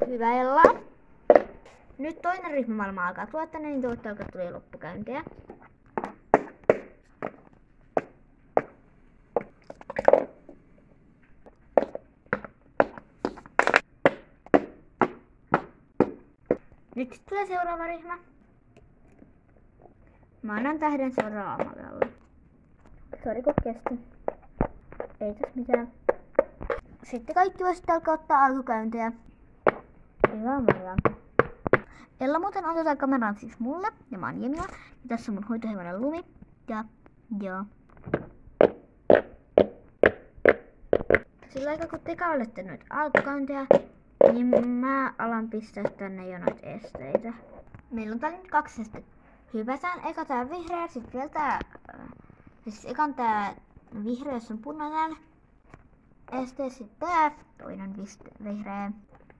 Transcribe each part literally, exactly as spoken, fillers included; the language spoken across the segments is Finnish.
Hyvä Ella. Nyt toinen ryhmämaailma alkaa tulla tänne, niin tuotte alkaa tulee loppukäyntejä. Nyt sitten tulee seuraava ryhmä. Mä annan tähden seuraavalle alle. Sori kun kesti. Ei tässä mitään. Sitten kaikki voi sitten alkaa ottaa alkukäyntejä. Hyvä Maria. Ella muuten otetaan kameran siis mulle ja mä oon Jemila. Ja tässä on mun hoitohevonen Lumi. Ja joo. Sillä aikaa kun te olette nyt alkukäyntejä, niin mä alan pistää tänne jo noita esteitä. Meillä on täällä nyt kaksi estettä. Hypätään eka tää vihreä, sit vielä tää... Siis ekan tää vihreä, jos on punainen este, sit tää toinen vihreä.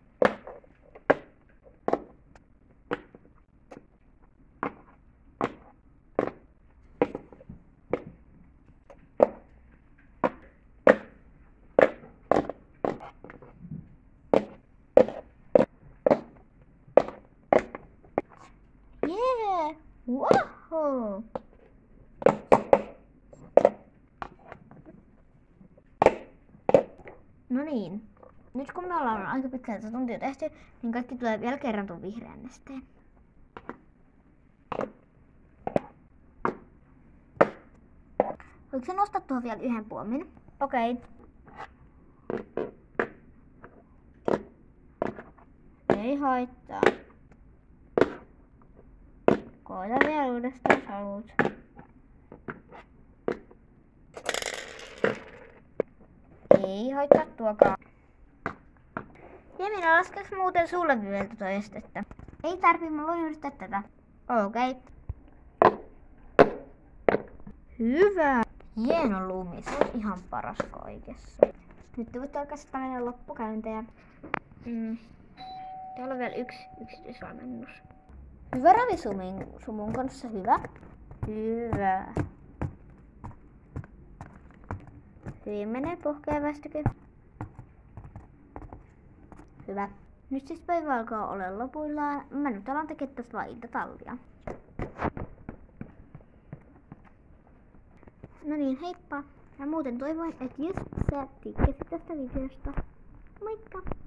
Yeah! Wow! No niin. Nyt kun me ollaan aika pitkältä tuntia tehty, niin kaikki tulee vielä kerran tuon vihreän nesteen. Voitko sä nostaa tuohon vielä yhden puomin? Okei. Okay. Ei haittaa. Koita vielä uudestaan, jos haluut. Ei haittaa tuokaan. Jemina, laskeeks muuten sulle vielä tuota estettä? Ei tarvii, mä voin yrittää tätä. Okei. Okay. Hyvä. Hieno Lumi, se on ihan paras kaikessa. Nyt voitte oikeastaan mennä loppukäyntejä. Mm. Täällä on vielä yksi yksityisvalmennus. Hyvä ravisumun sumun kanssa, hyvä. Hyvä. Hyvin menee pohkeavästäkin. Hyvä. Nyt siis päivä alkaa olla lopuillaan. Mä nyt alan tekemään tästä vaan iltatallia. No niin, heippa. Ja muuten toivon, että just sä tykkäsit tästä videosta. Moikka!